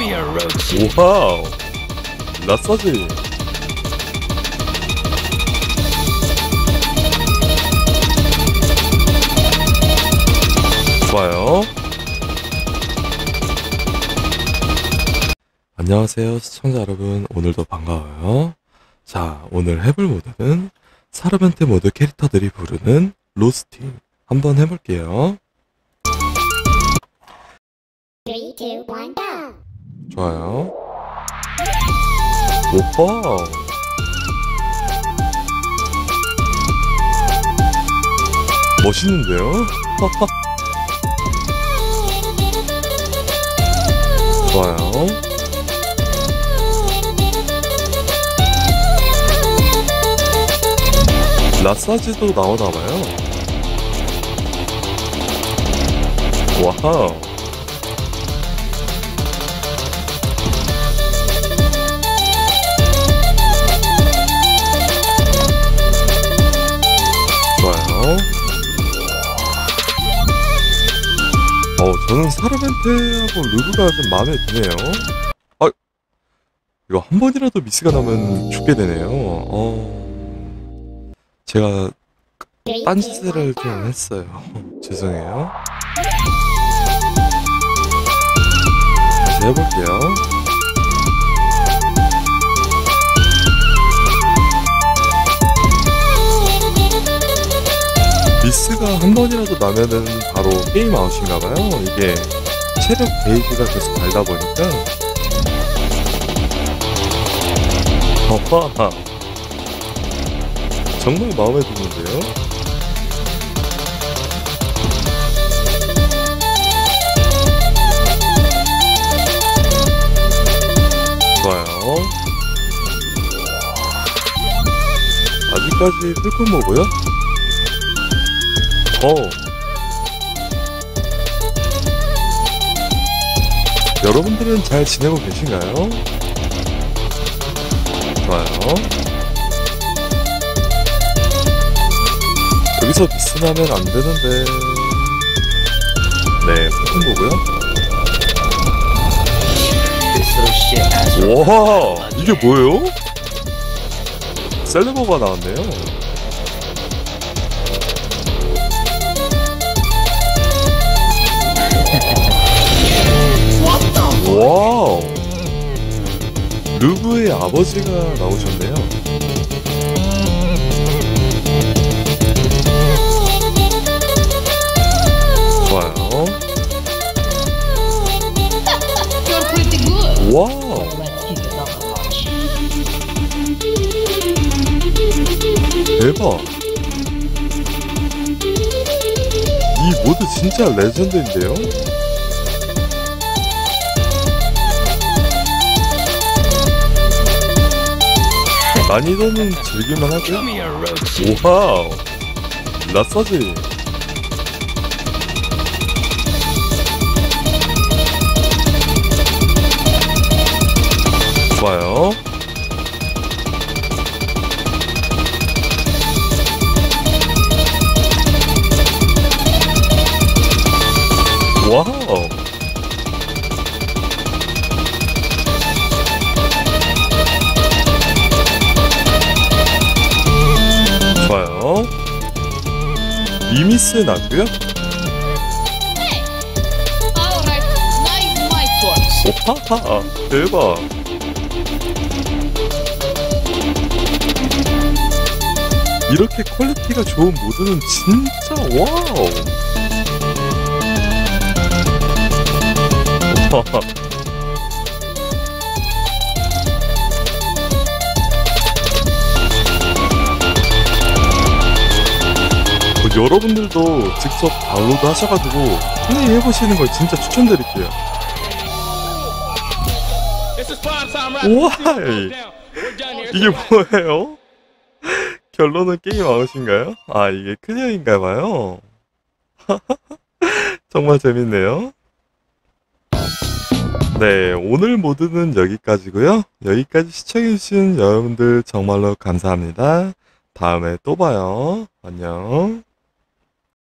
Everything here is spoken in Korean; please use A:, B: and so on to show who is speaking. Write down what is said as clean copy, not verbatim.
A: 오와우, 마사지. 좋아요. 안녕하세요 시청자 여러분, 오늘도 반가워요. 자, 오늘 해볼 모드는 사르벤트 모드 캐릭터들이 부르는 로스팅 한번 해볼게요.
B: 3, 2, 1, go!
A: 좋아요. 오호, 멋있는데요? 좋아요. 마사지도 나오나봐요. 와우. 좋아요. 저는 사르벤테하고 루브가 좀 마음에 드네요. 아, 이거 한 번이라도 미스가 나면 죽게 되네요. 제가 딴짓을 좀 했어요. 죄송해요. 다시 해볼게요. 미스가 한 번이라도 나면은 바로 게임 아웃인가봐요. 이게 체력 게이지가 계속 달다 보니까. 허하, 정말 마음에 드는데요? 좋아요. 아직까지 풀콤보고요. 여러분들은 잘 지내고 계신가요? 좋아요. 여기서 미스나면 안 되는데. 네, 풀콤보고요. 와, 이게 뭐예요? 셀레버가 나왔네요. 와우, 루브의 아버지가 나오셨네요. 좋아요. 와우, 대박. 이 모드 진짜 레전드인데요? 난이도는 즐길만 하죠? 오와우, 마사지. 좋아요. 와우, 좋아요. 미미스 나고요. 오하하, 대박. 이렇게 퀄리티가 좋은 모드는 진짜 와우. 오하하. 여러분들도 직접 다운로드 하셔가지고 플레이해보시는 걸 진짜 추천드릴게요. 우와, 이게 뭐예요? 결론은 게임 아웃인가요? 아, 이게 클리어인가봐요. 정말 재밌네요. 네, 오늘 모드는 여기까지고요. 여기까지 시청해주신 여러분들 정말로 감사합니다. 다음에 또 봐요. 안녕.